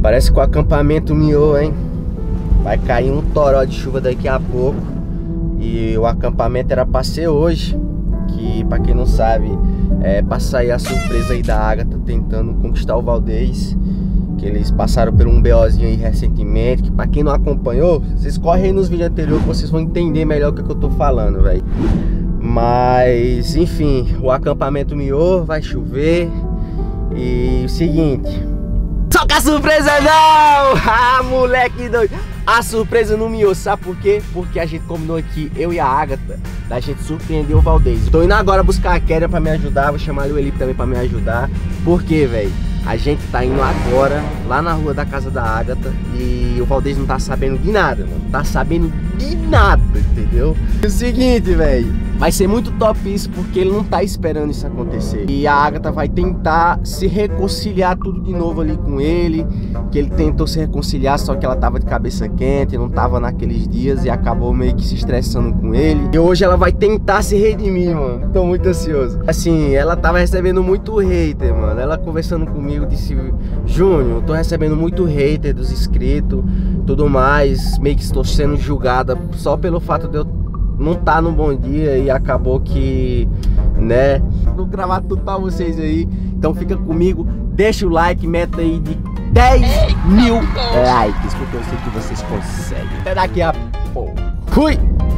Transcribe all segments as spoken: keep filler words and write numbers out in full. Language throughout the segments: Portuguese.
Parece que o acampamento miou, hein? Vai cair um toró de chuva daqui a pouco. E o acampamento era pra ser hoje. Que, pra quem não sabe, é pra sair a surpresa aí da Agatha tentando conquistar o Valdez. Que eles passaram por um BOzinho aí recentemente. Que pra quem não acompanhou, vocês correm aí nos vídeos anteriores que vocês vão entender melhor o que, é que eu tô falando, velho. Mas, enfim, o acampamento miou, vai chover. E o seguinte... Só que a surpresa não! Ah, moleque doido! A surpresa não miou, sabe por quê? Porque a gente combinou aqui, eu e a Agatha, da gente surpreender o Valdez. Tô indo agora buscar a Kéria pra me ajudar, vou chamar o Elipe também pra me ajudar. Por quê, velho? A gente tá indo agora, lá na rua da casa da Agatha, e o Valdez não tá sabendo de nada, mano. Não tá sabendo de nada, entendeu? É o seguinte, velho, vai ser muito top isso, porque ele não tá esperando isso acontecer. E a Agatha vai tentar se reconciliar tudo de novo ali com ele, que ele tentou se reconciliar, só que ela tava de cabeça quente, não tava naqueles dias e acabou meio que se estressando com ele. E hoje ela vai tentar se redimir, mano. Tô muito ansioso. Assim, ela tava recebendo muito hater, mano. Ela conversando comigo disse: Júnior, tô recebendo muito hater dos inscritos, tudo mais, meio que estou sendo julgada só pelo fato de eu não tá no bom dia e acabou que, né, vou gravar tudo pra vocês aí. Então fica comigo, deixa o like, meta aí de dez mil likes, porque eu sei que vocês conseguem. Até daqui a pouco. Fui!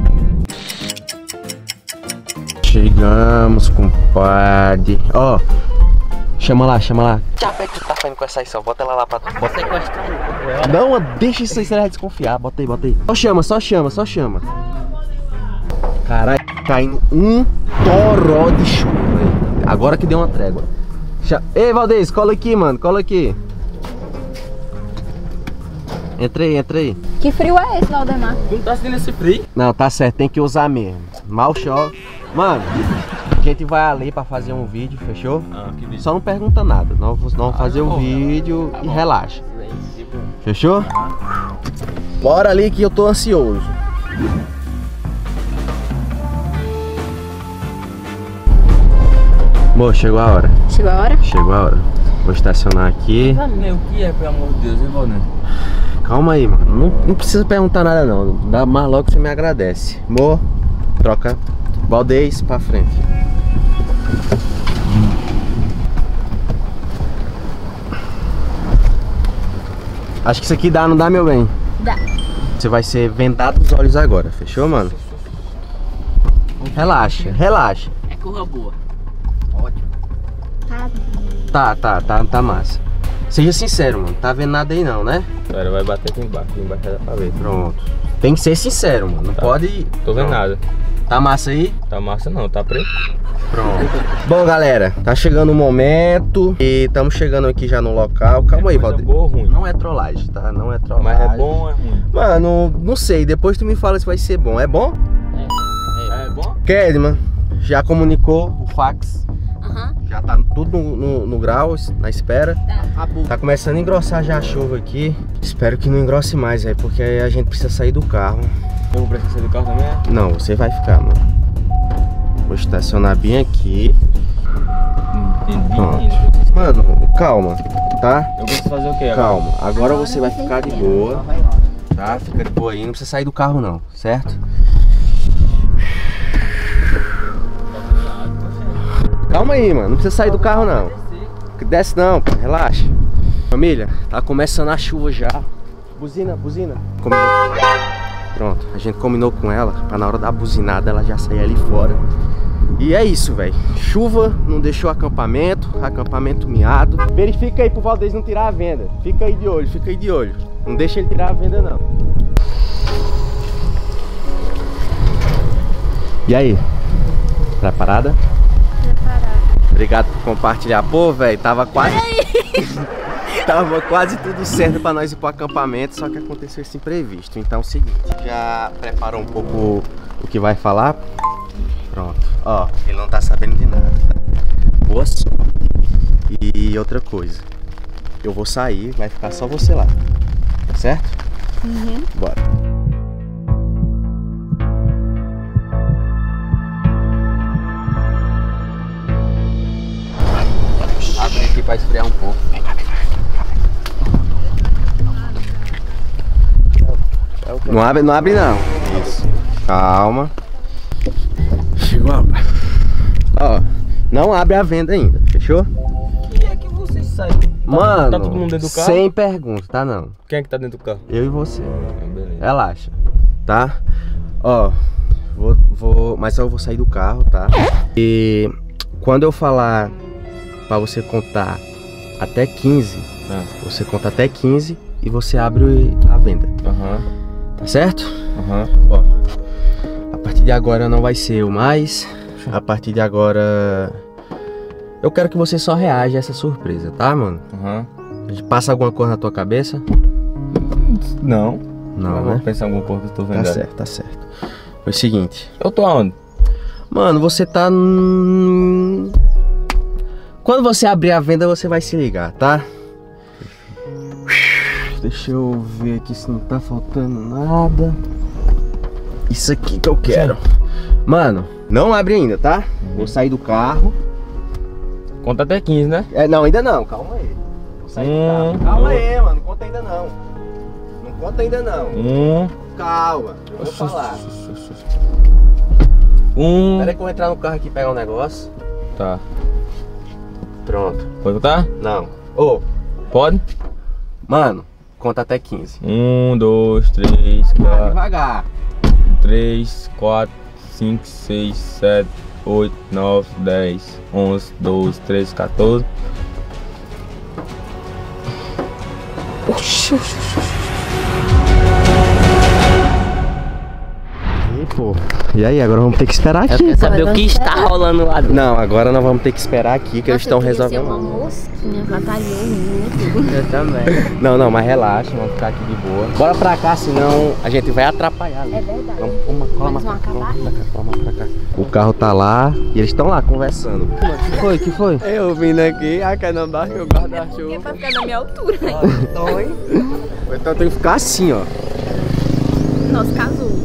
Chegamos, compadre. Ó, chama lá, chama lá. Já pega que tu tá fazendo com essa aí, só bota ela lá pra tu. Bota aí com essa. Não, deixa isso aí, você vai desconfiar. Bota aí, bota aí. Só chama, só chama, só chama. Caralho, caindo um toró de chuva, velho. Agora que deu uma trégua. Ei, Valdez, cola aqui, mano, cola aqui. Entra aí, entra aí. Que frio é esse, Valdemar? Tu não tá sentindo esse frio? Não, tá certo, tem que usar mesmo. Mal chove. Mano, a gente vai ali pra fazer um vídeo, fechou? Ah, que vídeo? Só não pergunta nada. Nós vamos ah, fazer um vídeo tá e bom. Relaxa. Fechou? Ah. Bora ali que eu tô ansioso. Amor, chegou a hora. Chegou a hora? Chegou a hora. Vou estacionar aqui. O que é, pelo amor de Deus, hein, Valdir? Calma aí, mano. Não, não precisa perguntar nada, não. Dá mais logo que você me agradece. Amor, troca Valdez pra frente. Acho que isso aqui dá, não dá, meu bem? Dá. Você vai ser vendado os olhos agora, fechou, mano? Relaxa, relaxa. É curva boa. Ótimo. Tá. Tá, tá, tá, tá massa. Seja sincero, mano. Tá vendo nada aí não, né? Agora vai bater aqui embaixo, aqui embaixo dá pra ver. Pronto. Tem que ser sincero, mano. Não tá. Pode... Tô vendo Pronto. Nada. Tá massa aí? Tá massa não, tá preto. Pronto. Bom, galera, tá chegando o momento e estamos chegando aqui já no local. Calma é aí, Valdir. Boa ou ruim? Não é trollagem, tá? Não é trollagem. Mas é bom ou é ruim? Mano, não sei. Depois tu me fala se vai ser bom. É bom? É. É, é bom? Kedman já comunicou o fax. Aham. Uhum. Já tá tudo no, no, no grau, na espera. Tá. Tá começando a engrossar já a chuva aqui. Espero que não engrosse mais, aí, porque aí a gente precisa sair do carro. Eu vou precisar sair do carro também? É? Não, você vai ficar, mano. Vou estacionar bem aqui. Entendi. Pronto. Mano, calma, tá? Eu preciso fazer o quê agora? Calma, agora você vai ficar de boa, tá? Fica de boa aí, não precisa sair do carro não, certo? Calma aí, mano, não precisa sair do carro não. Desce não, pô, relaxa. Família, tá começando a chuva já. Buzina, buzina. Combinou. Pronto, a gente combinou com ela pra na hora da buzinada ela já sair ali fora. E é isso, velho. Chuva não deixou acampamento, acampamento miado. Verifica aí pro Valdez não tirar a venda. Fica aí de olho, fica aí de olho. Não deixa ele tirar a venda não. E aí? Preparada? Preparada. Obrigado por compartilhar. Pô, velho, tava quase... Tava quase tudo certo pra nós ir pro acampamento, só que aconteceu esse imprevisto. Então é o seguinte, já preparou um pouco o que vai falar? Pronto. Ó, ele não tá sabendo de nada. Boa sorte. E outra coisa, eu vou sair, vai ficar só você lá. Tá certo? Uhum. Bora. Abre aqui pra esfriar um pouco. Vem cá, vem cá. É o quê? Não abre, não abre não. Isso. Calma. Chegou a... Ó, não abre a venda ainda, fechou? E é que vocês saem? Mano, tá todo mundo dentro do carro? sem perguntas, tá não? Quem é que tá dentro do carro? Eu e você. Ah, beleza. Relaxa, tá? Ó, vou, vou... Mas eu vou sair do carro, tá? E quando eu falar pra você contar até quinze, Ah. você conta até quinze e você abre a venda. Aham. Tá certo? Aham. Ó, a partir de agora não vai ser eu mais. A partir de agora eu quero que você só reaja a essa surpresa, tá, mano? Aham. Passa alguma coisa na tua cabeça? Não. Não, Eu né? vou pensar em alguma coisa que eu tô vendo. Tá certo, tá certo. Foi o seguinte. Eu tô aonde? Mano, você tá... n- Quando você abrir a venda, você vai se ligar, tá? Deixa eu ver aqui se não tá faltando nada. Isso aqui que eu quero. Mano, não abre ainda, tá? Vou sair do carro. Conta até quinze, né? É, não, ainda não, calma aí. Vou sair do Hum, carro. Calma dois. aí, mano, não conta ainda não. Não conta ainda não. Um. Calma, eu vou falar. Um. Pera aí que eu vou entrar no carro aqui e pegar um negócio. Tá. Pronto. Pode contar? Não. Ô, Pode? mano, conta até quinze. Um, dois, três, Vai quatro, devagar. três, quatro, cinco, seis, sete, oito, nove, dez, onze, doze, treze, quatorze. Oxi, oxi, oxi. E, pô. E aí, agora vamos ter que esperar Eu aqui. quero saber o que está rolando lá dentro. Não, agora nós vamos ter que esperar aqui que eles estão resolvendo. uma mosquinha pra tá ali. Eu também. Não, não, mas relaxa, vamos ficar aqui de boa. Bora pra cá, senão a gente vai atrapalhar ali. É verdade. Vamos, vamos, cola mais Eles vão pra cá, acabar? vamos pra cá, cola mais pra cá. O carro tá lá e eles estão lá conversando. O que foi? O que foi? Eu vindo aqui, a canamba que eu guardo a Porque chuva. pra ficar na minha altura. Então tem que ficar assim, ó. Nosso casou.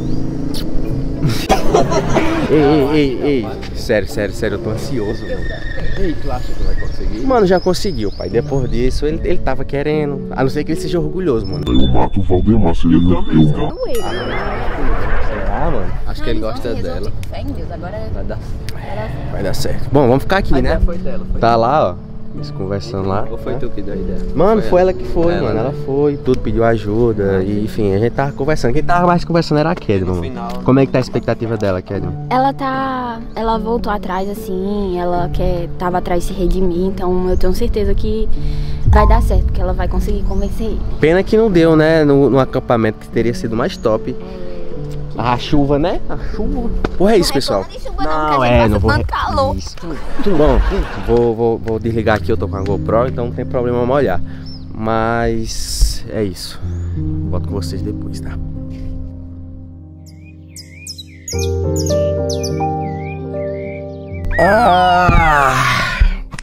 Ei, ei, ei, ei. Sério, sério, sério, eu tô ansioso, mano. Ei, tu acha que vai conseguir? Mano, já conseguiu, pai. Depois disso, ele, ele tava querendo. A não ser que ele seja orgulhoso, mano. Eu mato o Valdemar, se ele não eu mato. Doeu. Será, mano? Acho que ele gosta dela. Fé em Deus, agora Vai dar. Vai dar certo. Bom, vamos ficar aqui, né? Foi dela, foi Tá lá, ó. Eles conversando lá. Ou foi tu que deu a ideia? Mano, foi ela que foi, Ela, mano. né? Ela foi, tudo pediu ajuda. E, enfim, a gente tava conversando. Quem tava mais conversando era a Kedma, mano. final, né? Como é que tá a expectativa dela, Kedma? Ela tá. Ela voltou atrás, assim, ela quer. Tava atrás de se redimir, então eu tenho certeza que vai dar certo, porque ela vai conseguir convencer ele. Pena que não deu, né? No, no acampamento que teria sido mais top. A chuva, né? A chuva. Porra, é isso, pessoal. Não, é, não vou. calor. Isso. Bom, vou, vou, vou desligar aqui. Eu tô com a GoPro, então não tem problema molhar. Mas é isso. Volto com vocês depois, tá? Ah!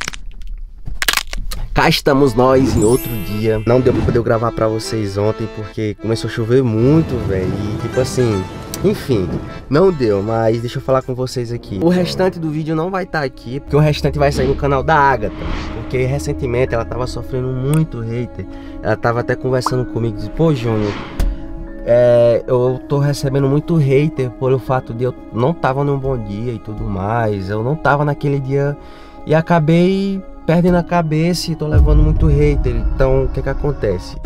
Cá estamos nós em outro dia. Não deu pra poder gravar pra vocês ontem porque começou a chover muito, velho. E tipo assim, enfim, não deu, mas deixa eu falar com vocês aqui. O restante do vídeo não vai estar aqui, porque o restante vai sair no canal da Agatha. Porque recentemente ela tava sofrendo muito hater. Ela tava até conversando comigo, disse, pô, Júnior, é, eu tô recebendo muito hater pelo fato de eu não tava num bom dia e tudo mais. Eu não tava naquele dia e acabei perdendo a cabeça e tô levando muito hater. Então, o que que acontece?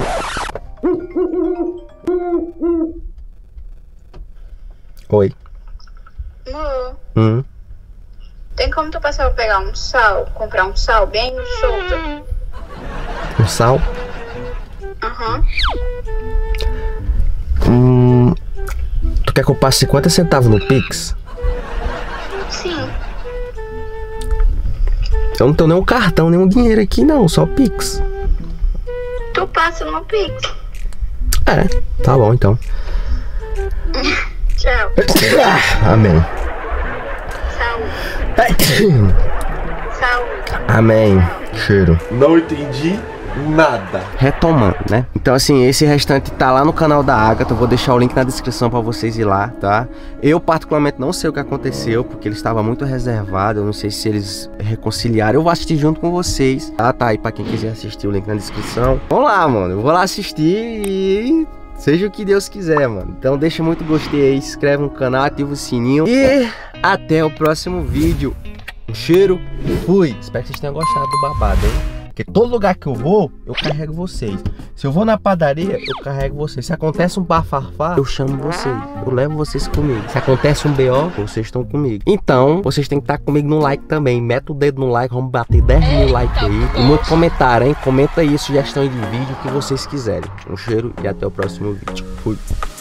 Oi. Amor, Hum. tem como tu passar pra pegar um sal? Comprar um sal bem solto? Um sal? Aham. Hum. Tu quer que eu passe cinquenta centavos no Pix? Sim. Eu não tenho nenhum cartão, nenhum dinheiro aqui não, só Pix. Tu passa no Pix. É, tá bom então. Tchau. Ah, amém. Saúde. Saúde. Amém. Cheiro. Não entendi nada. Retomando, né? Então assim, esse restante tá lá no canal da Agatha. Eu vou deixar o link na descrição pra vocês ir lá, tá? Eu particularmente não sei o que aconteceu, porque ele estava muito reservado. Eu não sei se eles reconciliaram. Eu vou assistir junto com vocês. Ah, tá aí pra quem quiser assistir, o link na descrição. Vamos lá, mano. Eu vou lá assistir e Seja o que Deus quiser, mano. Então deixa muito gostei aí, se inscreve no canal, ativa o sininho. E até o próximo vídeo. Um cheiro, fui. Espero que vocês tenham gostado do babado, hein? Porque todo lugar que eu vou, eu carrego vocês. Se eu vou na padaria, eu carrego vocês. Se acontece um bafafá, eu chamo vocês. Eu levo vocês comigo. Se acontece um B O, vocês estão comigo. Então, vocês têm que estar comigo no like também. Meta o dedo no like, vamos bater dez mil likes aí. E muito comentário, hein? Comenta aí, sugestão de vídeo, o que vocês quiserem. Um cheiro e até o próximo vídeo. Fui.